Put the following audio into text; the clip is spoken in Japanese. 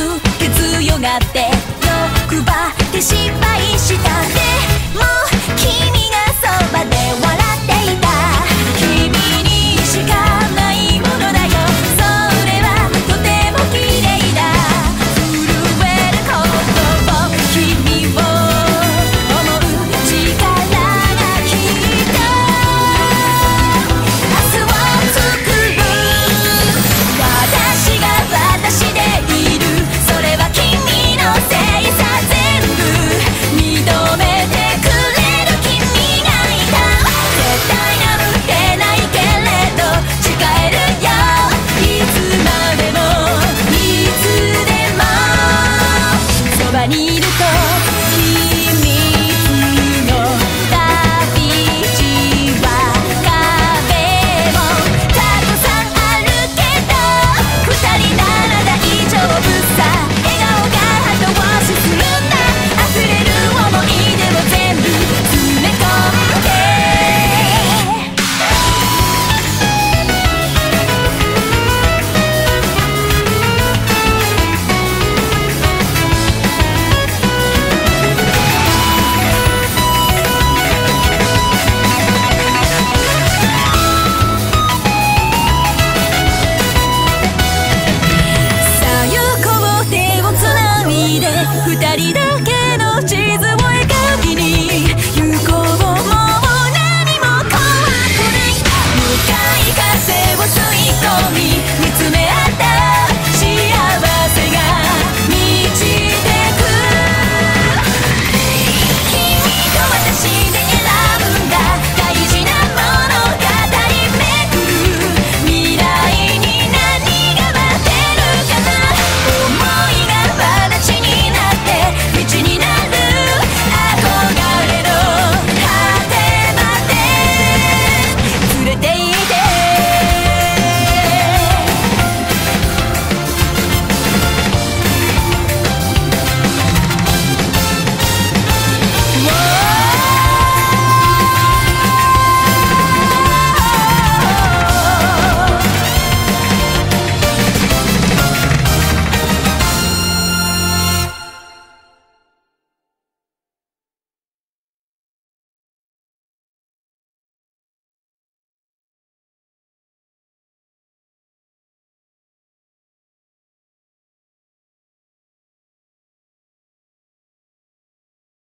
血よがって欲張って失敗したでも君がそばで笑っていた君にしかないものだよそれはとても綺麗だ震えることを君を思う力がきっと明日を作る私が私でいるそれは君のせいさ全部認めてくれる君がいた絶対なんてないけれど誓えるよいつまでもいつでもそばにいると秘密の旅路は壁もたくさんあるけど二人なら大丈夫さ笑顔が後押しするんだ溢れる想い出を全部詰め込んでさあ行こう手をつないで二人だけの時